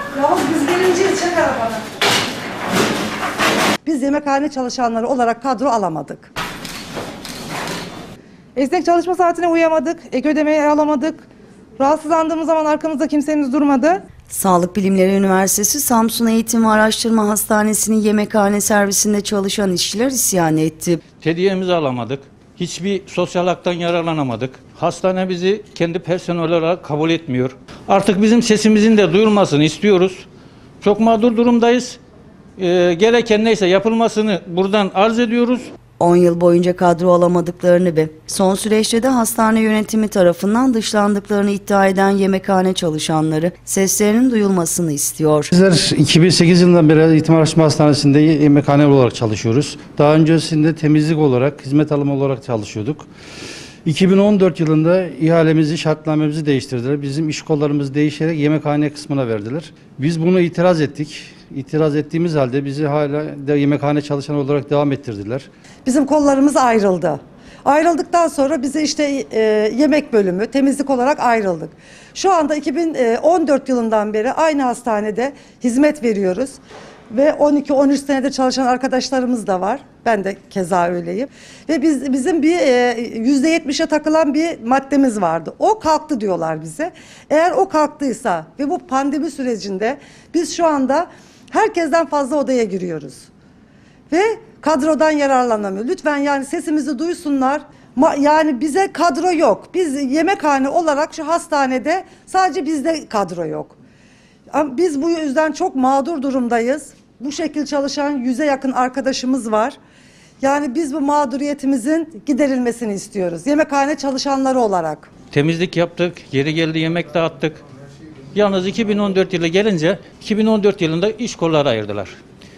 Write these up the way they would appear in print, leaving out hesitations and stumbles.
Yavuz biz gelince çek arabanı. Biz yemekhane çalışanları olarak kadro alamadık. Esnek çalışma saatine uyamadık, ek ödemeyi alamadık. Rahatsızlandığımız zaman arkamızda kimsemiz durmadı. Sağlık Bilimleri Üniversitesi Samsun Eğitim ve Araştırma Hastanesi'nin yemekhane servisinde çalışan işçiler isyan etti. Hediyemizi alamadık. Hiçbir sosyal haktan yararlanamadık. Hastane bizi kendi personel olarak kabul etmiyor. Artık bizim sesimizin de duyulmasını istiyoruz. Çok mağdur durumdayız. Gereken neyse yapılmasını buradan arz ediyoruz. 10 yıl boyunca kadro alamadıklarını ve son süreçte de hastane yönetimi tarafından dışlandıklarını iddia eden yemekhane çalışanları seslerinin duyulmasını istiyor. Bizler 2008 yılından beri Eğitim Araştırma Hastanesi'nde yemekhane olarak çalışıyoruz. Daha öncesinde temizlik olarak, hizmet alımı olarak çalışıyorduk. 2014 yılında ihalemizi, şartnamemizi değiştirdiler. Bizim iş kollarımız değişerek yemekhane kısmına verdiler. Biz bunu itiraz ettik. İtiraz ettiğimiz halde bizi hala da yemekhane çalışanı olarak devam ettirdiler. Bizim kollarımız ayrıldı. Ayrıldıktan sonra bize işte yemek bölümü, temizlik olarak ayrıldık. Şu anda 2014 yılından beri aynı hastanede hizmet veriyoruz. Ve 12-13 senedir çalışan arkadaşlarımız da var. Ben de keza öyleyim. Ve bizim bir %70'e takılan bir maddemiz vardı. O kalktı diyorlar bize. Eğer o kalktıysa ve bu pandemi sürecinde biz şu anda herkesten fazla odaya giriyoruz. Ve kadrodan yararlanamıyor. Lütfen yani sesimizi duysunlar. Yani bize kadro yok. Biz yemekhane olarak şu hastanede sadece bizde kadro yok. Biz bu yüzden çok mağdur durumdayız. Bu şekilde çalışan 100'e yakın arkadaşımız var. Yani biz bu mağduriyetimizin giderilmesini istiyoruz. Yemekhane çalışanları olarak. Temizlik yaptık, yeri geldi yemek dağıttık. Yalnız 2014 yılı gelince 2014 yılında iş kolları ayırdılar.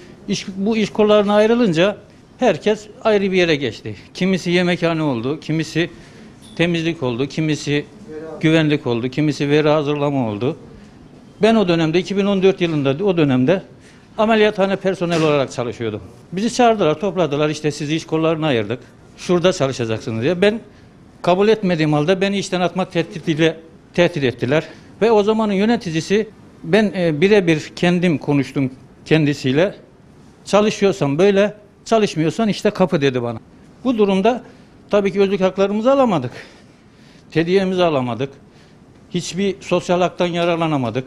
Bu iş kollarına ayrılınca herkes ayrı bir yere geçti. Kimisi yemekhane oldu, kimisi temizlik oldu, kimisi güvenlik oldu, kimisi veri hazırlama oldu. Ben o dönemde 2014 yılında o dönemde ameliyathane personel olarak çalışıyordum. Bizi çağırdılar, topladılar, işte sizi iş kollarına ayırdık. Şurada çalışacaksınız diye. Ben kabul etmediğim halde beni işten atmak tehdidiyle tehdit ettiler. Ve o zamanın yöneticisi, ben birebir kendim konuştum kendisiyle. Çalışıyorsan böyle, çalışmıyorsan işte kapı dedi bana. Bu durumda tabii ki özlük haklarımızı alamadık. Hediyemizi alamadık. Hiçbir sosyal haktan yararlanamadık.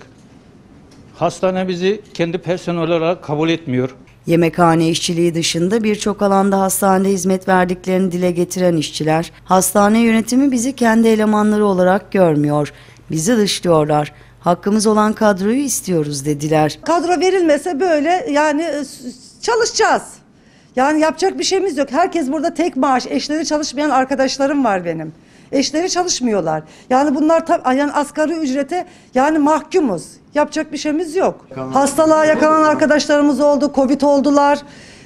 Hastane bizi kendi personel olarak kabul etmiyor. Yemekhane işçiliği dışında birçok alanda hastanede hizmet verdiklerini dile getiren işçiler, hastane yönetimi bizi kendi elemanları olarak görmüyor. Bizi dışlıyorlar. Hakkımız olan kadroyu istiyoruz dediler. Kadro verilmese böyle yani çalışacağız. Yani yapacak bir şeyimiz yok. Herkes burada tek maaş, eşleri çalışmayan arkadaşlarım var benim. Eşleri çalışmıyorlar. Yani bunlar yani asgari ücrete yani mahkumuz. Yapacak bir şeyimiz yok. Hastalığa yakalanan arkadaşlarımız oldu. Covid oldular.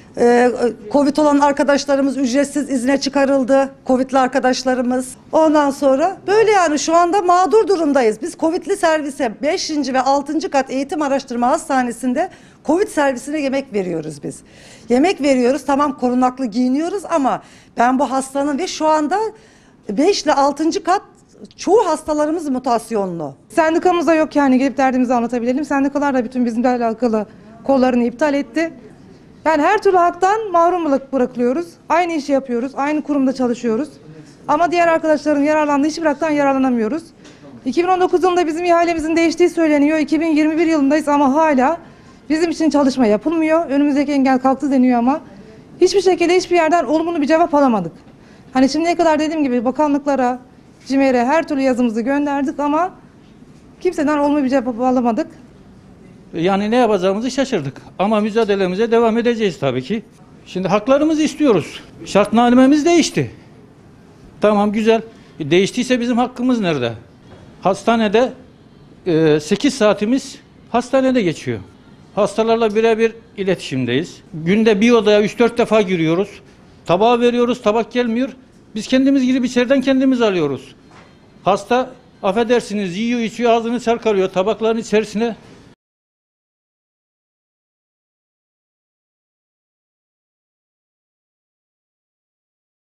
Covid olan arkadaşlarımız ücretsiz izne çıkarıldı. Covid'li arkadaşlarımız. Ondan sonra böyle yani şu anda mağdur durumdayız. Biz Covid'li servise 5. ve 6. kat eğitim araştırma hastanesinde Covid servisine yemek veriyoruz biz. Yemek veriyoruz, tamam korunaklı giyiniyoruz ama ben bu hastanın ve şu anda 5 ile 6. kat çoğu hastalarımız mutasyonlu. Sendikamız da yok yani gelip derdimizi anlatabilelim. Sendikalar da bütün bizimle alakalı kollarını iptal etti. Yani her türlü haktan mahrum bırakılıyoruz. Aynı işi yapıyoruz, aynı kurumda çalışıyoruz. Ama diğer arkadaşların yararlandığı hiçbir haktan yararlanamıyoruz. 2019 yılında bizim ihalemizin değiştiği söyleniyor. 2021 yılındayız ama hala bizim için çalışma yapılmıyor. Önümüzdeki engel kalktı deniyor ama hiçbir şekilde hiçbir yerden olumlu bir cevap alamadık. Hani şimdiye kadar dediğim gibi bakanlıklara, CİMER'e her türlü yazımızı gönderdik ama kimseden olumlu bir cevap alamadık. Yani ne yapacağımızı şaşırdık. Ama mücadelemize devam edeceğiz tabii ki. Şimdi haklarımızı istiyoruz. Şartnamemiz değişti. Tamam güzel. Değiştiyse bizim hakkımız nerede? Hastanede 8 saatimiz hastanede geçiyor. Hastalarla birebir iletişimdeyiz. Günde bir odaya 3-4 defa giriyoruz. Tabağı veriyoruz, tabak gelmiyor. Biz kendimiz girip içeriden kendimiz alıyoruz. Hasta affedersiniz yiyor içiyor ağzını sarkarıyor tabakların içerisine.